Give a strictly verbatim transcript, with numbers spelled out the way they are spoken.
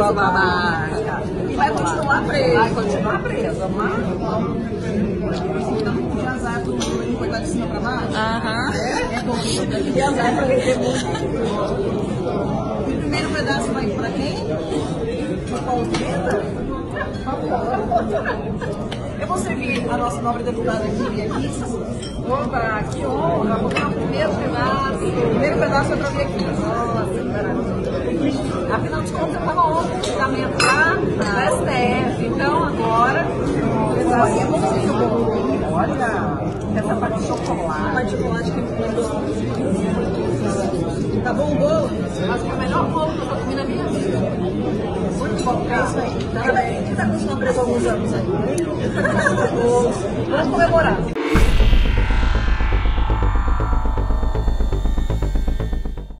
nova marca. E vai continuar preso. Vai continuar preso, mas... Então, de azar pro cortar de cima pra baixo. Aham. É bom, tem que ver azar pra ver muito. O primeiro pedaço vai pra quem? Pra Paulina? Eu vou servir a nossa nobre deputada aqui, aqui. Opa, que honra! Vou dar o primeiro pedaço. O primeiro pedaço vai pra mim aqui. Nossa, afinal de contas, eu estava ontem no julgamento lá na S T F. Então, agora, Olha, como você viu o bolo? olha, essa parte de chocolate. A parte de chocolate que mandou. Tá bom o bolo? Acho que é o melhor bolo que eu comi na minha vida. Muito bom, é isso aí. Tá bem. Quem tá continuando preso há alguns anos aí?